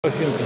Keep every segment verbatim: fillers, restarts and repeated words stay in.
Финка.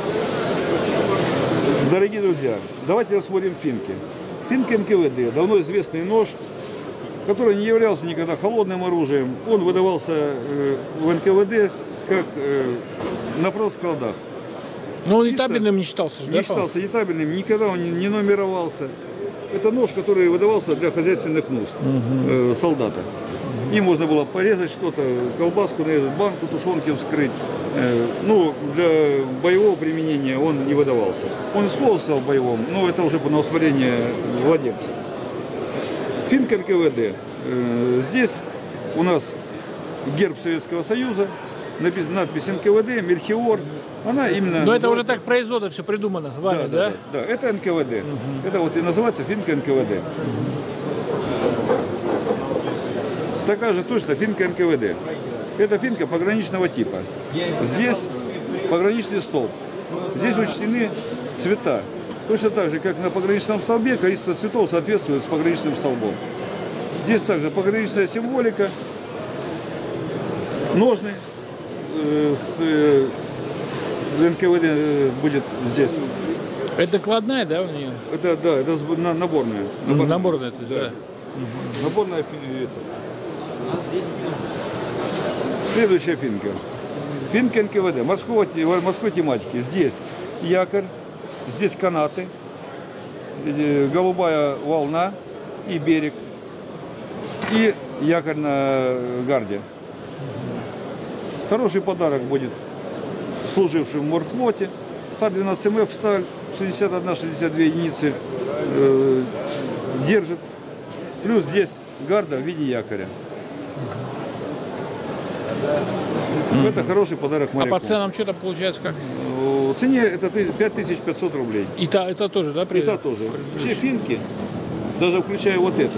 Дорогие друзья, давайте рассмотрим финки. Финка эн ка вэ дэ, давно известный нож, который не являлся никогда холодным оружием. Он выдавался э, в эн ка вэ дэ как э, на продскладах. Но он и табельным не считался же, Не да, считался не табельным, никогда он не, не номеровался. Это нож, который выдавался для хозяйственных нужд э, солдата. Им можно было порезать что-то, колбаску нарезать, банку тушенки вскрыть. Э, ну, для боевого применения он не выдавался. Он использовался в боевом, но это уже на усмотрение владельца. Финка эн ка вэ дэ. Э, здесь у нас герб Советского Союза, написано надпись эн ка вэ дэ, Мельхиор. Она именно. Но это уже так производно все придумано вами, да? да? Да, да, да, это эн ка вэ дэ. Угу. Это вот и называется финка эн ка вэ дэ. Угу. Такая же точно финка эн ка вэ дэ. Это финка пограничного типа. Здесь пограничный столб. Здесь учтены цвета. Точно так же, как на пограничном столбе, количество цветов соответствует с пограничным столбом. Здесь также пограничная символика. Ножны э, с э, эн ка вэ дэ э, будет здесь. Это накладная, да, у нее? Это, да, это наборная. Наборная, наборная это, да. да. Угу. Наборная это. Следующая финка. Финка эн ка вэ дэ, морского, морской тематики. Здесь якорь, здесь канаты, голубая волна и берег, и якорь на гарде. Хороший подарок будет служившим в морфлоте. Х двенадцать эм эф сталь, шестьдесят одна — шестьдесят две единицы э, держит. Плюс здесь гарда в виде якоря. Mm-hmm. Это хороший подарок моряку. А по ценам что-то получается как? В цене это пять тысяч пятьсот рублей. И та, это тоже, да? И та тоже. Все финки, даже включая вот это.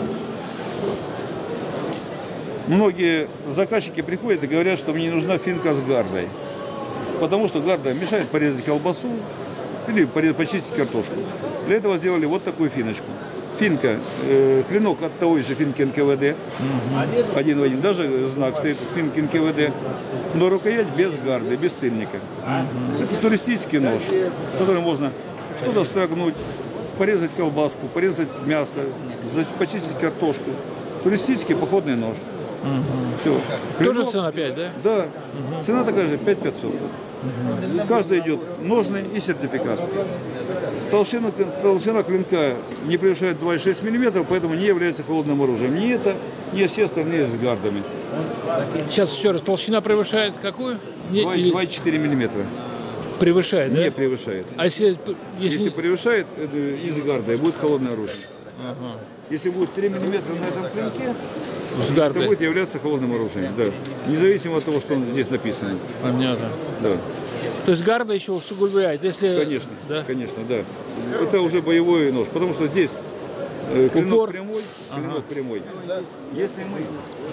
Многие заказчики приходят и говорят, что мне нужна финка с гардой. Потому что гарда мешает порезать колбасу или почистить картошку. Для этого сделали вот такую финочку. Финка, э, клинок от того же финки эн ка вэ дэ, угу. один в один, даже знак стоит финки эн ка вэ дэ, но рукоять без гарды, без тыльника. Угу. Это туристический нож, который можно что-то строгнуть, порезать колбаску, порезать мясо, почистить картошку. Туристический походный нож. Угу. Все. Тоже Клинок, цена пять, да? Да, угу. Цена такая же, пять тысяч пятьсот. Угу. Каждый идет ножный и сертификат. Толщина, толщина клинка не превышает два и шесть миллиметров, поэтому не является холодным оружием. Ни это, ни все остальные с гардами. Сейчас еще раз, толщина превышает какую? два и четыре миллиметра. Превышает, да? Не превышает. А если, если... если превышает, это из гардой, будет холодное оружие. Ага. Если будет три миллиметра на этом клинке, это будет являться холодным оружием. Да. Независимо от того, что здесь написано. Понятно. Да. То есть гарда еще усугубляет, если... Конечно, да? конечно, да. Это уже боевой нож, потому что здесь э, клинок Упор. прямой, клинок ага. прямой. Если мы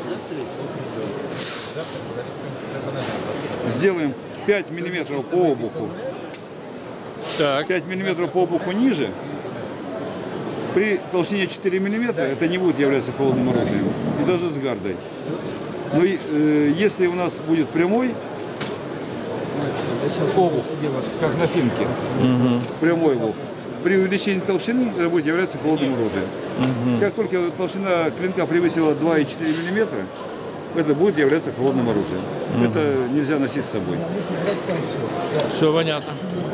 сделаем пять миллиметров по обуху, так. пять миллиметров по обуху ниже, при толщине четыре миллиметра это не будет являться холодным оружием, и даже с гардой. Но э, если у нас будет прямой обух, как на финке, угу. прямой обух, при увеличении толщины это будет являться холодным оружием. Угу. Как только толщина клинка превысила два и четыре миллиметра, это будет являться холодным оружием. Угу. Это нельзя носить с собой. Все понятно.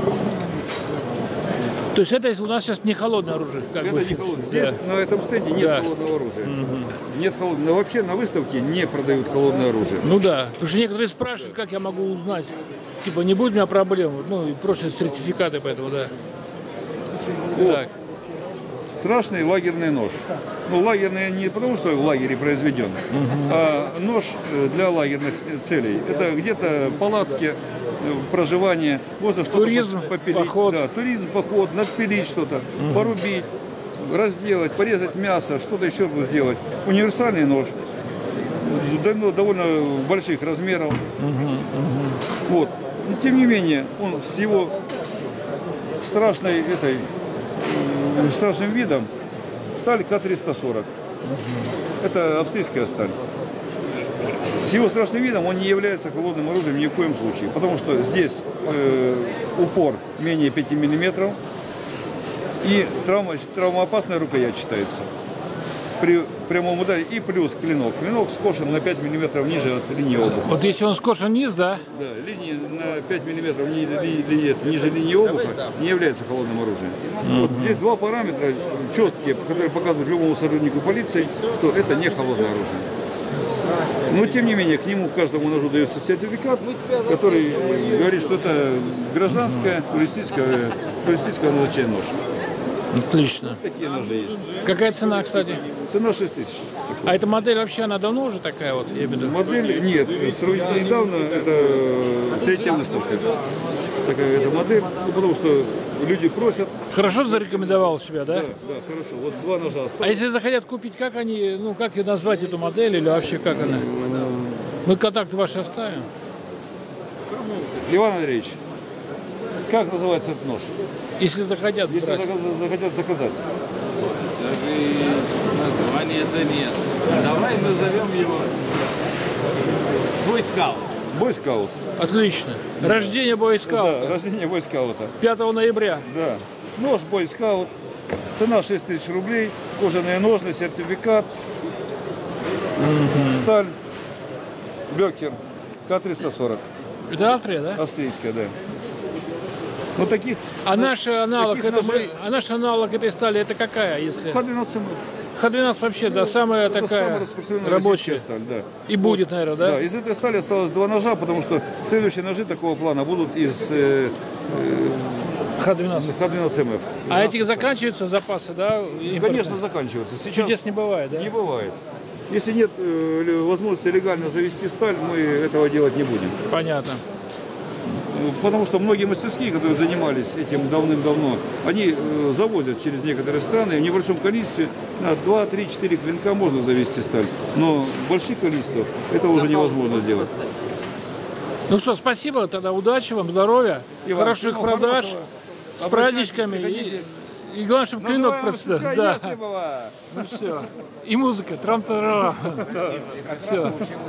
То есть это у нас сейчас не холодное оружие? Как это бы. не холодное. Здесь да. на этом стенде нет да. холодного оружия. Угу. Нет холодного. Но вообще на выставке не продают холодное оружие. Ну да. Потому что некоторые спрашивают, как я могу узнать. Типа, не будет у меня проблем. Ну и прочие сертификаты поэтому, да. О, так. Страшный лагерный нож. Ну, лагерный не потому, что в лагере произведен, угу. а нож для лагерных целей. Это где-то палатки, проживание, можно что-то туризм, попилить. Поход. Да, туризм, поход, надпилить что-то, угу. порубить, разделать, порезать мясо, что-то еще сделать. Универсальный нож, довольно больших размеров. Угу, угу. Вот. Но, тем не менее, он с его страшной этой страшным видом сталь К триста сорок. Угу. Это австрийская сталь. С его страшным видом он не является холодным оружием ни в коем случае, потому что здесь э, упор менее пяти миллиметров и травма, травмоопасная рукоять считается при прямом ударе, и плюс клинок. Клинок скошен на пять миллиметров ниже от линии обуха. Вот если он скошен низ, да? Да, линии на пять миллиметров ни, ли, ли, ниже линии обуха не является холодным оружием. Mm-hmm. Вот здесь два параметра четкие, которые показывают любому сотруднику полиции, что это не холодное оружие. Но тем не менее, к нему каждому ножу дается сертификат, который говорит, что это гражданское, туристическое, туристическое назначение нож. Отлично. Такие ножи есть. Какая цена, кстати? Цена шесть тысяч. А эта модель вообще, она давно уже такая вот, я имею в виду? Модель, нет, сравнительно недавно, это третья выставка. Такая эта модель, ну, потому что люди просят. Хорошо зарекомендовал себя, да? Да, да, хорошо. Вот два ножа осталось. А если захотят купить, как они, ну, как назвать эту модель или вообще как она? Мы контакты ваши оставим. Иван Андреевич, как называется этот нож? Если захотят Если брать. захотят заказать. Даже названия-то нет. Давай назовем его бойскаут. Бойскаут. Отлично. Рождение Да, бойскаута. рождение бойскаута. пятого ноября. Да. Нож бойскаут. Цена шесть тысяч рублей. Кожаные ножны, сертификат. Mm-hmm. Сталь. Беккер. К триста сорок. Это Австрия, да? Австрийская, да. Ну таких. А наш аналог, таких это, ножей- а наш аналог этой стали, это какая, если? Х двенадцать эм эф. Х двенадцать вообще, да, самая Это такая самая распространенная рабочая. российская сталь, да. И будет, наверное, да? Да, из этой стали осталось два ножа, потому что следующие ножи такого плана будут из э, Х двенадцать. Х двенадцать эм эф. А этих заканчиваются запасы, да? импортные? Конечно, заканчиваются. Сейчас Чудес не бывает, да? не бывает. Если нет э, возможности легально завести сталь, мы этого делать не будем. Понятно. Потому что многие мастерские, которые занимались этим давным-давно, они э, завозят через некоторые страны, в небольшом количестве, на два, три, четыре клинка можно завести сталь. Но в больших количествах это уже невозможно сделать. Ну что, спасибо, тогда удачи вам, здоровья, И вам хороших всего продаж, хорошего. с праздничками Приходите. и, и главное, чтобы клинок Называем просто. мастерская Да. Ястребова. Ну все. И музыка, трам-тара. Все.